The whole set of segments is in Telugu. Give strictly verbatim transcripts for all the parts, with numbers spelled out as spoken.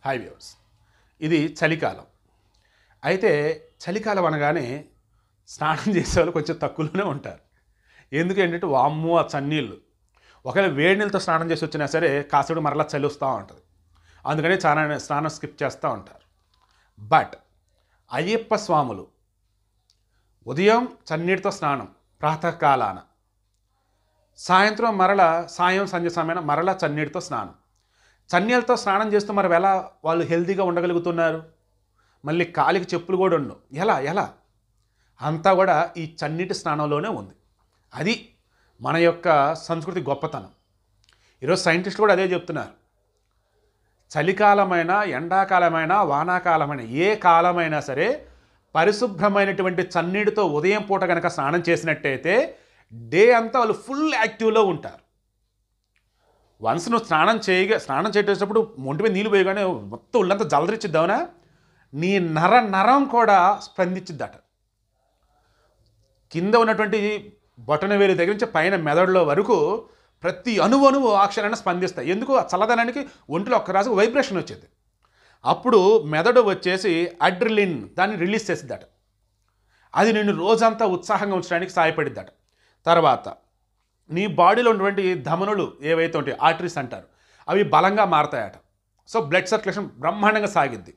హాయ్ వ్యూవర్స్, ఇది చలికాలం. అయితే చలికాలం అనగానే స్నానం చేసేవాళ్ళు కొంచెం తక్కువలోనే ఉంటారు. ఎందుకంటే వామ్మో ఆ చన్నీళ్ళు, ఒకవేళ వేడి నీళ్ళతో స్నానం చేసి వచ్చినా సరే కాసేపు మరలా చలి వస్తూ ఉంటుంది. అందుకని చాలా స్నానం స్కిప్ చేస్తూ ఉంటారు. బట్ అయ్యప్ప స్వాములు ఉదయం చన్నీటితో స్నానం ప్రాతకాలాన, సాయంత్రం మరల సాయం సంధ్య సమయాన మరలా చన్నీటితో స్నానం. చన్నీళ్ళతో స్నానం చేస్తూ మరి ఎలా వాళ్ళు హెల్తీగా ఉండగలుగుతున్నారు? మళ్ళీ కాలికి చెప్పులు కూడా ఉండవు. ఎలా ఎలా అంతా కూడా ఈ చన్నీటి స్నానంలోనే ఉంది. అది మన యొక్క సంస్కృతి గొప్పతనం. ఈరోజు సైంటిస్టులు కూడా అదే చెప్తున్నారు. చలికాలమైనా, ఎండాకాలమైనా, వానాకాలమైన ఏ కాలమైనా సరే పరిశుభ్రమైనటువంటి చన్నీటితో ఉదయం పూట కనుక స్నానం చేసినట్టయితే డే అంతా వాళ్ళు ఫుల్ యాక్టివ్లో ఉంటారు. వన్స్ నువ్వు స్నానం చేయగా స్నానం చేసేటప్పుడు ఒంటి మీద నీళ్ళు పోయగానే మొత్తం ఒళ్ళంతా జలదరిచ్చిద్దావునా, నీ నర నరం కూడా స్పందించిద్దట. కింద ఉన్నటువంటి బొటన వేలు దగ్గర నుంచి పైన మెదడులో వరకు ప్రతి అణువు అణువు ఆ క్షణాన్ని స్పందిస్తాయి. ఎందుకు? ఆ చల్లదనానికి ఒంటిలో ఒక్క రాజు వైబ్రేషన్ వచ్చేది. అప్పుడు మెదడు వచ్చేసి అడ్రిలిన్ దాన్ని రిలీజ్ చేసిద్దట. అది నిన్ను రోజంతా ఉత్సాహంగా ఉంచడానికి సహాయపడిద్దట. తర్వాత నీ బాడీలో ఉన్నటువంటి ధమనులు ఏవైతే ఉంటాయో ఆర్టరీస్ అంటారు, అవి బలంగా మారతాయట. సో బ్లడ్ సర్క్యులేషన్ బ్రహ్మాండంగా సాగిద్ది.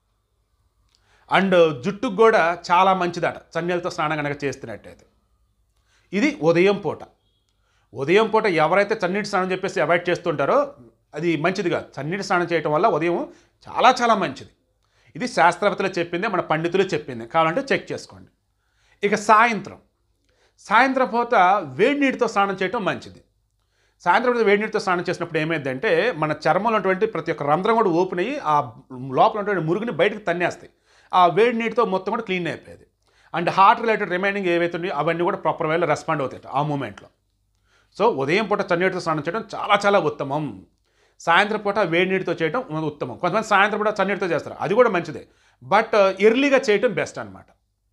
అండ్ జుట్టుకు కూడా చాలా మంచిదట చన్నీళ్ళతో స్నానం కనుక చేస్తున్నట్టయితే. ఇది ఉదయం పూట. ఉదయం పూట ఎవరైతే చన్నీటి స్నానం చెప్పేసి అవాయిడ్ చేస్తుంటారో అది మంచిది కాదు. చన్నీటి స్నానం చేయడం వల్ల ఉదయం చాలా చాలా మంచిది. ఇది శాస్త్రవేత్తలు చెప్పింది, మన పండితులు చెప్పింది. కావాలంటే చెక్ చేసుకోండి. ఇక సాయంత్రం సాయంత్రం పూట వేడి నీటితో స్నానం చేయడం మంచిది. సాయంత్రం పూట వేడి నీటితో స్నానం చేసినప్పుడు ఏమైందంటే మన చర్మంలో ఉన్నటువంటి ప్రతి ఒక్క రంధ్రం కూడా ఓపెన్ అయ్యి ఆ లోపల ఉన్నటువంటి మురుగుని బయటకు తన్నేస్తాయి. ఆ వేడి నీటితో మొత్తం కూడా క్లీన్ అయిపోయేది. అండ్ హార్ట్ రిలేటెడ్ రిమైనింగ్ ఏవైతే ఉన్నాయో అవన్నీ కూడా ప్రాపర్ వేలో రెస్పాండ్ అవుతాయి ఆ మూమెంట్లో. సో ఉదయం పూట చన్నీటితో స్నానం చేయడం చాలా చాలా ఉత్తమం. సాయంత్రం పూట వేడి నీటితో చేయడం ఉత్తమం. కొంతమంది సాయంత్రం పూట చన్నీటితో చేస్తారు, అది కూడా మంచిదే. బట్ ఎర్లీగా చేయడం బెస్ట్ అనమాట.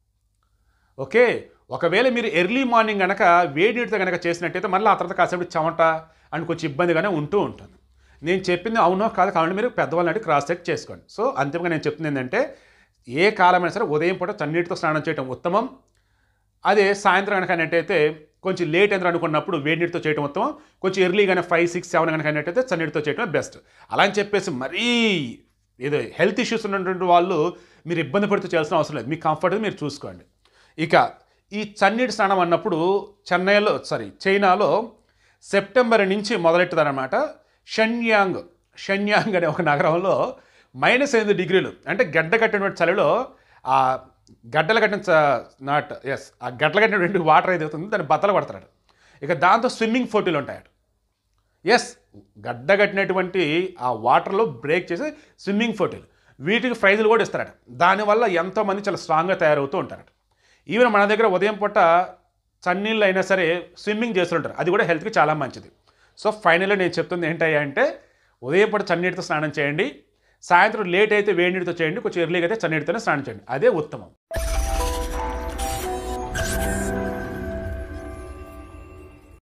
ఓకే, ఒకవేళ మీరు ఎర్లీ మార్నింగ్ కనుక వేడి నీటితో కనుక చేసినట్టయితే మళ్ళీ ఆ తర్వాత కాసేపు చెమట అండ్ కొంచెం ఇబ్బందిగానే ఉంటూ ఉంటుంది. నేను చెప్పింది అవునో కాదు, కాబట్టి మీరు పెద్దవాళ్ళని అడిగి క్రాస్ చెక్ చేసుకోండి. సో అంతిమంగా నేను చెప్తుంది ఏంటంటే ఏ కాలమైనా సరే ఉదయం పూట చన్నీటితో స్నానం చేయడం ఉత్తమం. అదే సాయంత్రం కనుక అయినట్టయితే కొంచెం లేట్ అయింది అనుకున్నప్పుడు వేడి నీటితో చేయడం ఉత్తమం. కొంచెం ఎర్లీగానే ఫైవ్ సిక్స్ సెవెన్ కనుక అయినట్టయితే చన్నీటితో చేయడం బెస్ట్. అలా అని చెప్పేసి మరీ ఏదో హెల్త్ ఇష్యూస్ ఉన్నటువంటి వాళ్ళు మీరు ఇబ్బంది పడుతూ చేయాల్సిన అవసరం లేదు. మీ కంఫర్ట్ మీరు చూసుకోండి. ఇక ఈ చన్నీటి స్నానం అన్నప్పుడు చెన్నైలో సారీ చైనాలో సెప్టెంబర్ నుంచి మొదలెట్టదనమాట. షన్యాంగ్ షన్యాంగ్ అనే ఒక నగరంలో మైనస్ ఎనిమిది డిగ్రీలు అంటే గడ్డ కట్టినటువంటి చలిలో ఆ గడ్డలు కట్టిన నాట్ ఎస్ ఆ గడ్డలు కట్టినటువంటి వాటర్ ఏది అవుతుందో దాన్ని బద్దలు పడతాడు. ఇక దాంతో స్విమ్మింగ్ పోటీలు ఉంటాయట. ఎస్, గడ్డ కట్టినటువంటి ఆ వాటర్లో బ్రేక్ చేసి స్విమ్మింగ్ పోటీలు, వీటికి ప్రైజులు కూడా ఇస్తారట. దానివల్ల ఎంతోమంది చాలా స్ట్రాంగ్గా తయారవుతూ ఉంటారట. ఈవెన్ మన దగ్గర ఉదయం పూట చన్నీళ్ళు అయినా సరే స్విమ్మింగ్ చేస్తుంటారు, అది కూడా హెల్త్కి చాలా మంచిది. సో ఫైనల్గా నేను చెప్తుంది ఏంటయ్యా అంటే ఉదయం పూట చన్నీటితో స్నానం చేయండి. సాయంత్రం లేట్ అయితే వేడి నీటితో చేయండి. కొంచెం ఎర్లీగా అయితే చన్నీటితోనే స్నానం చేయండి. అదే ఉత్తమం.